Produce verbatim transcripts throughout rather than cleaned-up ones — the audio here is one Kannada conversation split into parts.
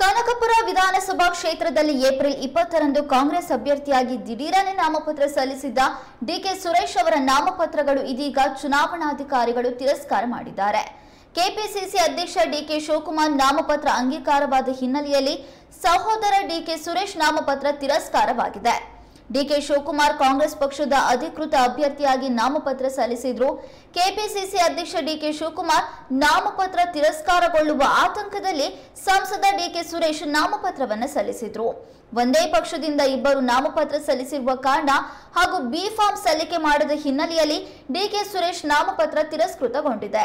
ಕನಕಪುರ ವಿಧಾನಸಭಾ ಕ್ಷೇತ್ರದಲ್ಲಿ ಏಪ್ರಿಲ್ ಇಪ್ಪತ್ತರಂದು ಕಾಂಗ್ರೆಸ್ ಅಭ್ಯರ್ಥಿಯಾಗಿ ದಿಢೀರನೆ ನಾಮಪತ್ರ ಸಲ್ಲಿಸಿದ್ದ ಡಿಕೆ ಸುರೇಶ್ ಅವರ ನಾಮಪತ್ರಗಳು ಇದೀಗ ಚುನಾವಣಾಧಿಕಾರಿಗಳು ತಿರಸ್ಕಾರ ಮಾಡಿದ್ದಾರೆ. ಕೆಪಿಸಿಸಿ ಅಧ್ಯಕ್ಷ ಡಿಕೆ ಶಿವಕುಮಾರ್ ನಾಮಪತ್ರ ಅಂಗೀಕಾರವಾದ ಹಿನ್ನೆಲೆಯಲ್ಲಿ ಸಹೋದರ ಡಿಕೆ ಸುರೇಶ್ ನಾಮಪತ್ರ ತಿರಸ್ಕಾರವಾಗಿದೆ. ಡಿಕೆ ಶಿವಕುಮಾರ್ ಕಾಂಗ್ರೆಸ್ ಪಕ್ಷದ ಅಧಿಕೃತ ಅಭ್ಯರ್ಥಿಯಾಗಿ ನಾಮಪತ್ರ ಸಲ್ಲಿಸಿದ್ರು. ಕೆಪಿಸಿಸಿ ಅಧ್ಯಕ್ಷ ಡಿಕೆ ಶಿವಕುಮಾರ್ ನಾಮಪತ್ರ ತಿರಸ್ಕಾರಗೊಳ್ಳುವ ಆತಂಕದಲ್ಲಿ ಸಂಸದ ಡಿಕೆ ಸುರೇಶ್ ನಾಮಪತ್ರವನ್ನು ಸಲ್ಲಿಸಿದ್ರು. ಒಂದೇ ಪಕ್ಷದಿಂದ ಇಬ್ಬರು ನಾಮಪತ್ರ ಸಲ್ಲಿಸಿರುವ ಕಾರಣ ಹಾಗೂ ಬಿ ಫಾರ್ಮ್ ಸಲ್ಲಿಕೆ ಮಾಡದ ಹಿನ್ನೆಲೆಯಲ್ಲಿ ಡಿಕೆ ಸುರೇಶ್ ನಾಮಪತ್ರ ತಿರಸ್ಕೃತಗೊಂಡಿದೆ.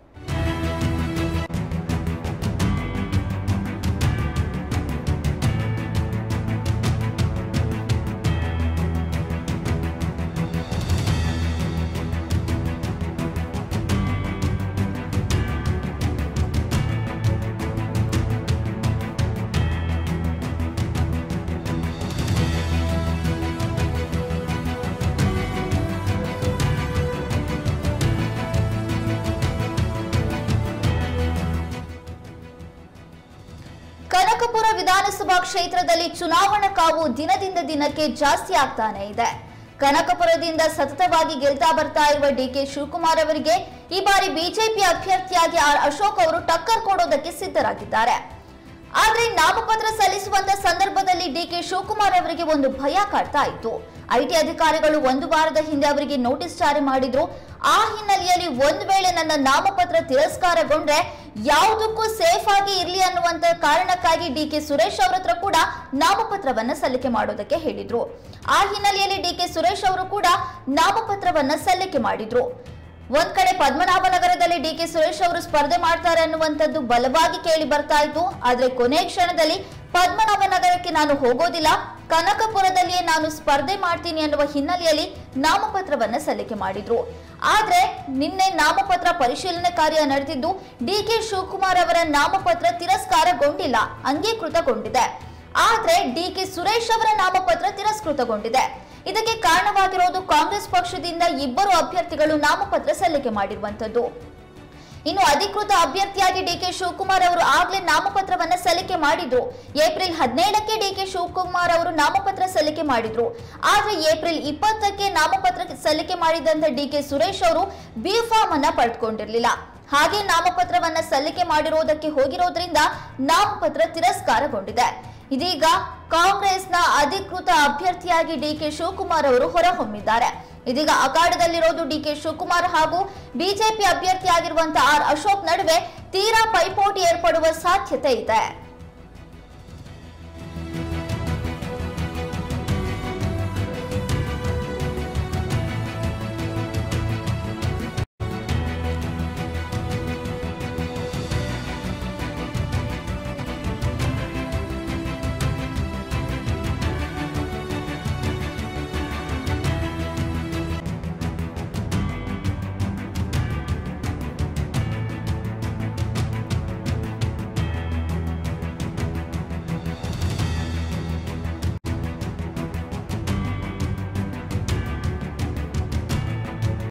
ಕನಕಪುರ ವಿಧಾನಸಭಾ ಕ್ಷೇತ್ರದಲ್ಲಿ ಚುನಾವಣಾ ಕಾವು ದಿನದಿಂದ ದಿನಕ್ಕೆ ಜಾಸ್ತಿ ಆಗ್ತಾನೆ ಇದೆ. ಕನಕಪುರದಿಂದ ಸತತವಾಗಿ ಗೆಲ್ತಾ ಬರ್ತಾ ಇರುವ ಡಿಕೆ ಶಿವಕುಮಾರ್ ಅವರಿಗೆ ಈ ಬಾರಿ ಬಿಜೆಪಿ ಅಭ್ಯರ್ಥಿಯಾಗಿ ಆರ್ ಅಶೋಕ್ ಅವರು ಟಕ್ಕರ್ ಕೊಡೋದಕ್ಕೆ ಸಿದ್ಧರಾಗಿದ್ದಾರೆ. ಆದ್ರೆ ನಾಮಪತ್ರ ಸಲ್ಲಿಸುವಂತ ಸಂದರ್ಭದಲ್ಲಿ ಡಿಕೆ ಶಿವಕುಮಾರ್ ಅವರಿಗೆ ಒಂದು ಭಯ ಕಾಡ್ತಾ ಇತ್ತು. ಐಟಿ ಅಧಿಕಾರಿಗಳು ಒಂದು ವಾರದ ಹಿಂದೆ ಅವರಿಗೆ ನೋಟಿಸ್ ಜಾರಿ ಮಾಡಿದ್ರು. ಆ ಹಿನ್ನೆಲೆಯಲ್ಲಿ ಒಂದು ವೇಳೆ ನನ್ನ ನಾಮಪತ್ರ ತಿರಸ್ಕಾರಗೊಂಡ್ರೆ ಯಾವುದಕ್ಕೂ ಸೇಫ್ ಆಗಿ ಇರ್ಲಿ ಅನ್ನುವಂತ ಕಾರಣಕ್ಕಾಗಿ ಡಿಕೆ ಸುರೇಶ್ ಅವರ ಹತ್ರ ಕೂಡ ನಾಮಪತ್ರವನ್ನ ಸಲ್ಲಿಕೆ ಮಾಡೋದಕ್ಕೆ ಹೇಳಿದ್ರು. ಆ ಹಿನ್ನೆಲೆಯಲ್ಲಿ ಡಿಕೆ ಸುರೇಶ್ ಅವರು ಕೂಡ ನಾಮಪತ್ರವನ್ನ ಸಲ್ಲಿಕೆ ಮಾಡಿದ್ರು. ಒಂದ್ ಕಡೆ ಪದ್ಮನಾಭನಗರದಲ್ಲಿ ಡಿಕೆ ಸುರೇಶ್ ಅವರು ಸ್ಪರ್ಧೆ ಮಾಡ್ತಾರೆ ಅನ್ನುವಂಥದ್ದು ಬಲವಾಗಿ ಕೇಳಿ ಬರ್ತಾ ಇತ್ತು. ಆದ್ರೆ ಕೊನೆ ಕ್ಷಣದಲ್ಲಿ ಪದ್ಮನಾಭನಗರಕ್ಕೆ ನಾನು ಹೋಗೋದಿಲ್ಲ, ಕನಕಪುರದಲ್ಲಿಯೇ ನಾನು ಸ್ಪರ್ಧೆ ಮಾಡ್ತೀನಿ ಅನ್ನುವ ಹಿನ್ನೆಲೆಯಲ್ಲಿ ನಾಮಪತ್ರವನ್ನ ಸಲ್ಲಿಕೆ ಮಾಡಿದ್ರು. ಆದ್ರೆ ನಿನ್ನೆ ನಾಮಪತ್ರ ಪರಿಶೀಲನೆ ಕಾರ್ಯ ನಡೆದಿದ್ದು ಡಿಕೆ ಶಿವಕುಮಾರ್ ಅವರ ನಾಮಪತ್ರ ತಿರಸ್ಕಾರಗೊಂಡಿಲ್ಲ, ಅಂಗೀಕೃತಗೊಂಡಿದೆ. ಆದ್ರೆ ಡಿಕೆ ಸುರೇಶ್ ಅವರ ನಾಮಪತ್ರ ತಿರಸ್ಕೃತಗೊಂಡಿದೆ. ಇದಕ್ಕೆ ಕಾರಣವಾಗಿರೋದು ಕಾಂಗ್ರೆಸ್ ಪಕ್ಷದಿಂದ ಇಬ್ಬರು ಅಭ್ಯರ್ಥಿಗಳು ನಾಮಪತ್ರ ಸಲ್ಲಿಕೆ ಮಾಡಿರುವಂತದ್ದು. ಇನ್ನು ಅಧಿಕೃತ ಅಭ್ಯರ್ಥಿಯಾಗಿ ಡಿಕೆ ಶಿವಕುಮಾರ್ ಅವರು ಆಗ್ಲೇ ನಾಮಪತ್ರವನ್ನ ಸಲ್ಲಿಕೆ ಮಾಡಿದ್ರು. ಏಪ್ರಿಲ್ ಹದಿನೇಳಕ್ಕೆ ಡಿಕೆ ಶಿವಕುಮಾರ್ ಅವರು ನಾಮಪತ್ರ ಸಲ್ಲಿಕೆ ಮಾಡಿದ್ರು. ಆದ್ರೆ ಏಪ್ರಿಲ್ ಇಪ್ಪತ್ತಕ್ಕೆ ನಾಮಪತ್ರ ಸಲ್ಲಿಕೆ ಮಾಡಿದಂತ ಡಿಕೆ ಸುರೇಶ್ ಅವರು ಬಿ ಫಾರ್ಮ್ ಅನ್ನ ಪಡೆದುಕೊಂಡಿರಲಿಲ್ಲ. ಹಾಗೆ ನಾಮಪತ್ರವನ್ನ ಸಲ್ಲಿಕೆ ಮಾಡಿರೋದಕ್ಕೆ ಹೋಗಿರೋದ್ರಿಂದ ನಾಮಪತ್ರ ತಿರಸ್ಕಾರಗೊಂಡಿದೆ. ಇದೀಗ ಕಾಂಗ್ರೆಸ್ನ ಅಧಿಕೃತ ಅಭ್ಯರ್ಥಿಯಾಗಿ ಡಿಕೆ ಶಿವಕುಮಾರ್ ಅವರು ಹೊರಹೊಮ್ಮಿದ್ದಾರೆ. ಇದೀಗ ಅಖಾಡದಲ್ಲಿರೋದು ಡಿಕೆ ಶಿವಕುಮಾರ್ ಹಾಗೂ ಬಿಜೆಪಿ ಅಭ್ಯರ್ಥಿಯಾಗಿರುವಂತಹ ಆರ್ ಅಶೋಕ್ ನಡುವೆ ತೀರಾ ಪೈಪೋಟಿ ಏರ್ಪಡುವ ಸಾಧ್ಯತೆ ಇದೆ.